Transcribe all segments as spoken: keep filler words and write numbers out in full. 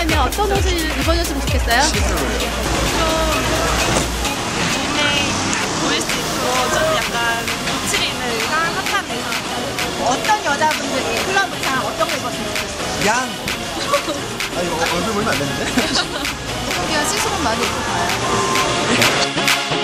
입으려면 어떤 옷을 입어줬으면 좋겠어요? 시스루요. 네, 보일 수 있고 좀 약간 노출이 있는 의상, 핫한 의상. 어떤 여자분들이 클럽에서 어떤 거 입었으면 좋겠어요? 양! 아, 이거 얼굴 보이면 안 되는데? 그냥 시스루 많이 입고 가요.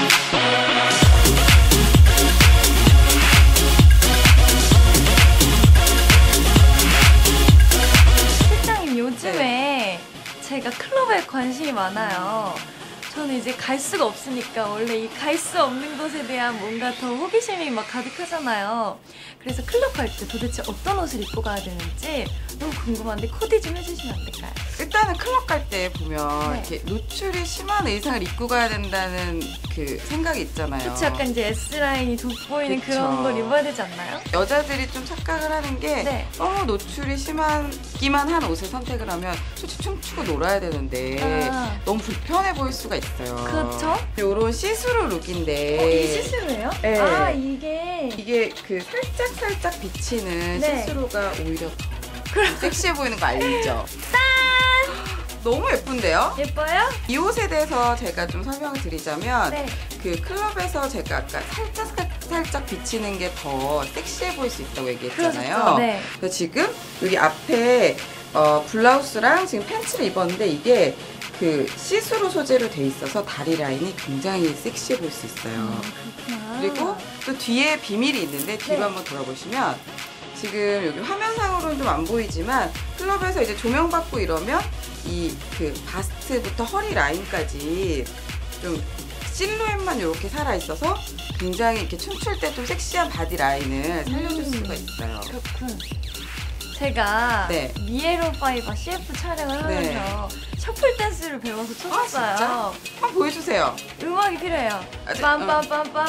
실장님 요즘에 제가 클럽에 관심이 많아요. 저는 이제 갈 수가 없으니까 원래 이 갈 수 없는 곳에 대한 뭔가 더 호기심이 막 가득하잖아요. 그래서 클럽 갈 때 도대체 어떤 옷을 입고 가야 되는지 너무 궁금한데 코디 좀 해주시면 안 될까요? 일단은 클럽 갈 때 보면 네. 이렇게 노출이 심한 의상을 입고 가야 된다는 그 생각이 있잖아요. 그쵸, 약간 이제 S라인이 돋보이는 그쵸. 그런 걸 입어야 되지 않나요? 여자들이 좀 착각을 하는 게 네. 너무 노출이 심하기만 한 옷을 선택을 하면 솔직히 춤추고 놀아야 되는데 아. 너무 불편해 보일 수가 있어요. 그렇죠. 요런 시스루 룩인데 어, 이 시스루예요? 네. 아, 이게 이게 그 살짝 살짝 비치는 네. 시스루가 오히려 더 섹시해 보이는 거 알죠? 너무 예쁜데요? 예뻐요? 이 옷에 대해서 제가 좀 설명을 드리자면 네. 그 클럽에서 제가 아까 살짝 살짝 비치는 게 더 섹시해 보일 수 있다고 얘기했잖아요. 그렇죠. 네. 그래서 지금 여기 앞에 어, 블라우스랑 지금 팬츠를 입었는데 이게 그 시스루 소재로 돼 있어서 다리 라인이 굉장히 섹시해 보일 수 있어요. 그렇구나. 그리고 또 뒤에 비밀이 있는데 뒤로 네. 한번 돌아보시면 지금 여기 화면상으로는 좀 안 보이지만 클럽에서 이제 조명 받고 이러면 이 그 바스트부터 허리 라인까지 좀 실루엣만 이렇게 살아 있어서 굉장히 이렇게 춤출 때 좀 섹시한 바디 라인을 살려줄 음. 수가 있어요. 그렇군. 제가 네. 미에로 파이버 씨에프 촬영을 네. 하면서 셔플 댄스를 배워서 췄었어요. 아, 진짜? 한번 보여주세요. 음악이 필요해요. 아, 네.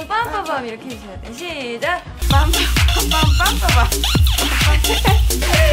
빰빰빰빰빰빰빰 이렇게 해주셔야 돼. 시작. 빰빰빰빰빰빰.